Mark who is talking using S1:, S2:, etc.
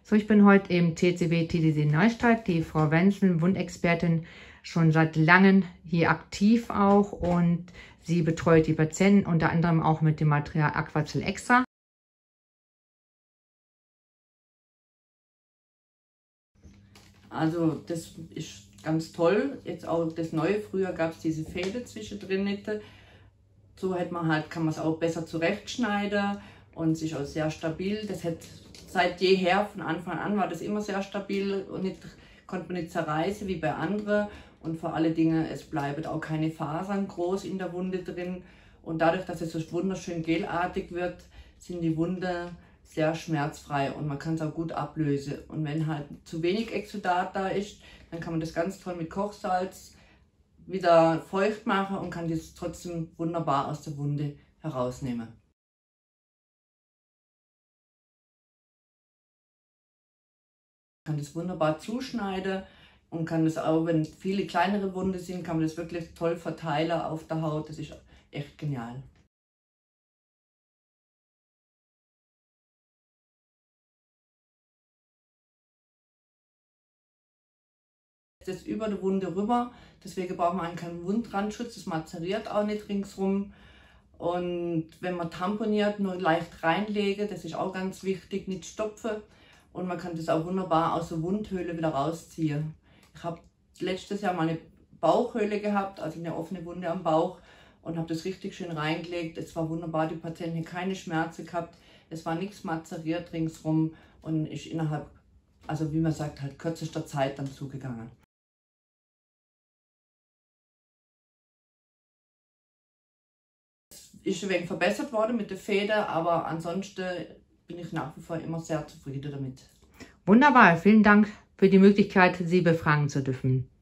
S1: So, ich bin heute im TCW TDC Neustadt, die Frau Wenzel, Wundexpertin, schon seit langem hier aktiv auch, und sie betreut die Patienten unter anderem auch mit dem Material Aquacel Extra.
S2: Also das ist ganz toll, jetzt auch das Neue. Früher gab es diese Fäden zwischendrin nicht. So hat man halt, kann man es auch besser zurechtschneiden und sich auch sehr stabil. Das hat seit jeher, von Anfang an war das immer sehr stabil und konnte man nicht zerreißen wie bei anderen. Und vor allen Dingen, es bleiben auch keine Fasern groß in der Wunde drin. Und dadurch, dass es so wunderschön gelartig wird, sind die Wunden sehr schmerzfrei und man kann es auch gut ablösen. Und wenn halt zu wenig Exudat da ist, dann kann man das ganz toll mit Kochsalz wieder feucht machen und kann das trotzdem wunderbar aus der Wunde herausnehmen. Man kann das wunderbar zuschneiden und kann das auch, wenn viele kleinere Wunden sind, kann man das wirklich toll verteilen auf der Haut. Das ist echt genial. Das über die Wunde rüber, deswegen braucht man keinen Wundrandschutz, das mazeriert auch nicht ringsrum. Und wenn man tamponiert, nur leicht reinlegen, das ist auch ganz wichtig, nicht stopfen. Und man kann das auch wunderbar aus der Wundhöhle wieder rausziehen. Ich habe letztes Jahr mal eine Bauchhöhle gehabt, also eine offene Wunde am Bauch, und habe das richtig schön reingelegt. Es war wunderbar, die Patienten haben keine Schmerzen gehabt, es war nichts mazeriert ringsrum und ist innerhalb, also wie man sagt, halt kürzester Zeit dann zugegangen. Ist ein wenig verbessert worden mit der Feder, aber ansonsten bin ich nach wie vor immer sehr zufrieden damit.
S1: Wunderbar, vielen Dank für die Möglichkeit, Sie befragen zu dürfen.